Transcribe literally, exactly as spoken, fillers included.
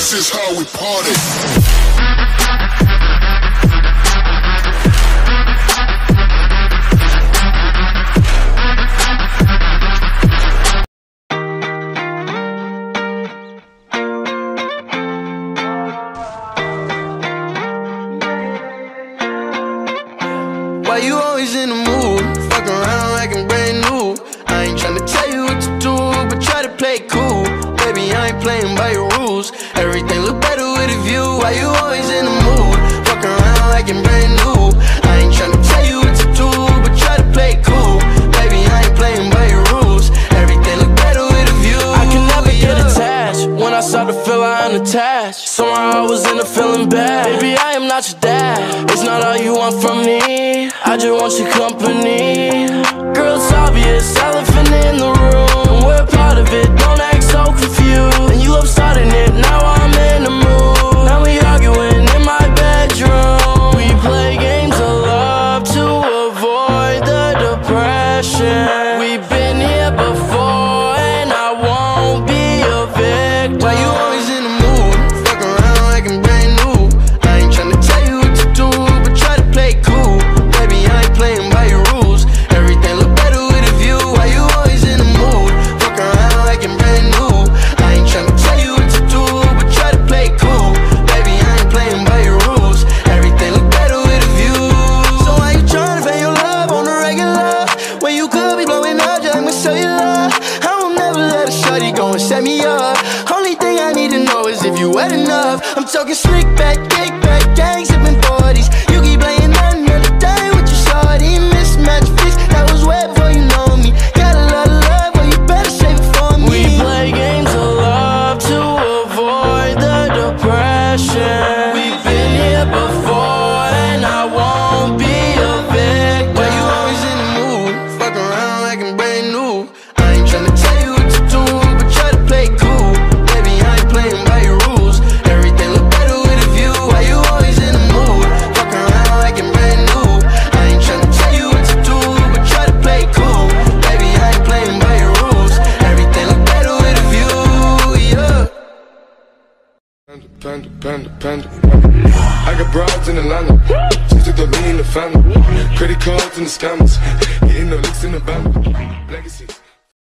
This is how we party. Why you always in the mood? Fuck around like I'm brand new. I ain't tryna tell you what to do, but try to play it cool. Baby, I ain't playing by your rules. Everything look better with a view. Why you always in the mood? Fuck around like I'm brand new. I ain't tryna tell you what to do, but try to play it cool. Baby, I ain't playing by your rules. Everything look better with a view. I can never yeah. get attached. When I start to feel I unattached, somehow I was in a feeling bad. Baby, I am not your dad. It's not all you want from me. I just want your company. Girl, it's obvious, elephant in the room. We're part of it, don't act so confused. And you love starting it, now I'm in the mood. Now we arguing in my bedroom. We play games of love to avoid the depression. We've been here before and I won't be a victim. Why you always in the mood? Fuck around like I'm brand new. I ain't tryna tell you what to do, but try to play it cool. Baby, I ain't playing by your rules. Everything look better with a view. Why you always in the mood? Fuck around like I'm brand new. I ain't tryna tell you what to do, but try to play it cool. Baby, I ain't playing by your rules. Everything look better with a view. So why you tryna fake your love on the regular, when you could be blowing up just like my cellular? I will never let a shawty go and set me up. Only thing I need to know is if you wet enough. I'm talking slick back, kick back, gang sipping forties. You keep playing another day with your shawty. Mismatch fix, that was wet before you know me. Got a lot of love, but you better save it for me. We play games of love to avoid the depression. We've been here before and I won't be a victim. Why you always in the mood? Fuck around like I'm brand new. I ain't tryna tell you what to do, but try to play it cool. Baby, I ain't playing by your rules. Everything look better with a view. Why you always in the mood? Fuck around like I'm brand new. I ain't tryna tell you what to do, but try to play it cool. Baby, I ain't playing by your rules. Everything look better with a view, yeah. Panda, panda, panda, panda. I got broads in Atlanta. Just to throw me in the family. Credit cards and the scammers. Getting no licks in the band. Legacies.